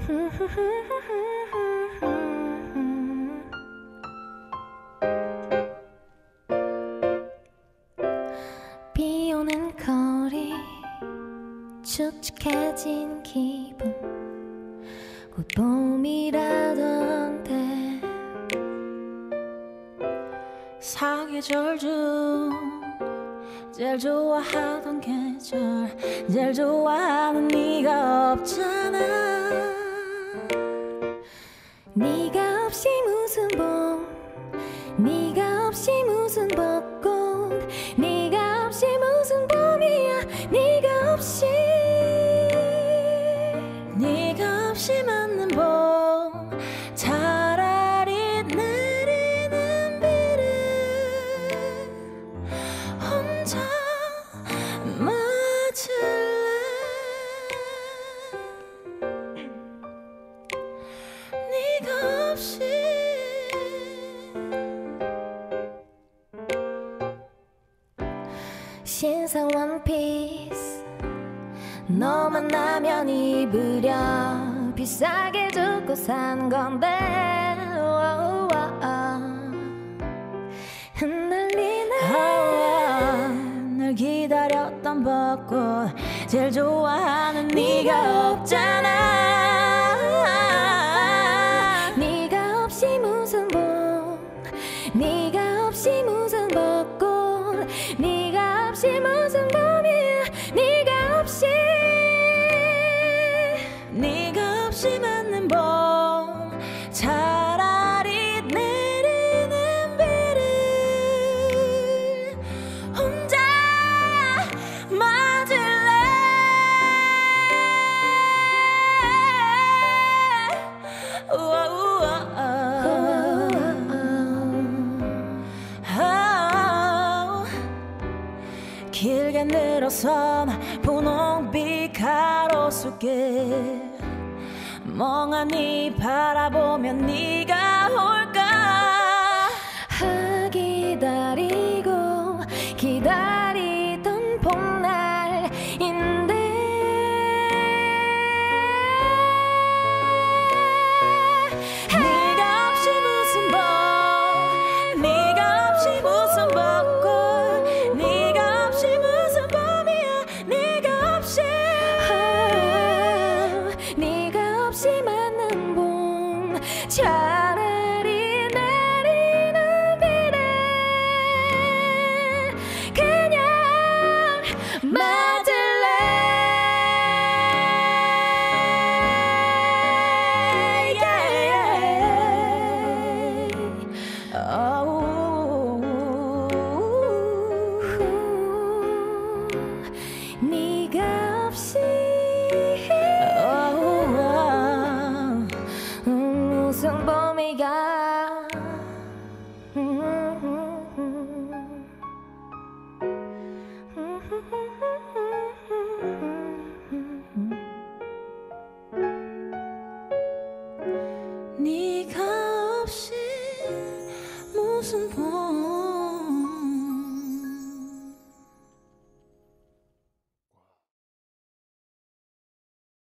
비 오는 거리 축축해진 기분 곧 봄이라던데 사계절 중 제일 좋아하던 계절 제일 좋아하는 네가 없잖아. 네가 없이 무슨 봄 네가 없이 무슨 벚꽃 네가 없이 무슨 봄이야 네가 없이 네가 없이 맞는 봄 차라리 내리는 비를 혼자 맞을래. 네가 없이 신상 원피스 너 만나면 입으려 비싸게 주고 산 건데 흩날리네 널 기다렸던 벚꽃 제일 좋아하는 네가 없잖아. 네가 없이 무슨 봄 네가 없이 무슨 벚꽃 네가 없이 무슨 봄이야 네가 없이 네가 없이 맞는 봄 차라리 내리는 비를 혼자 맞을래. 길게 늘어선 분홍빛 가로수길 멍하니 바라보면 네가 올까. 기다리고 기다리던 봄날인데 네가 없이 무슨 봄 네가 없이 무슨 벚꽃 네가 없이 무슨 봄이야 네가 없이 네가 없이 맞는 봄 차라리 내리는 비를 그냥 맞을래. 네가 없이 무슨 봄이가 네가 없이 무슨 봄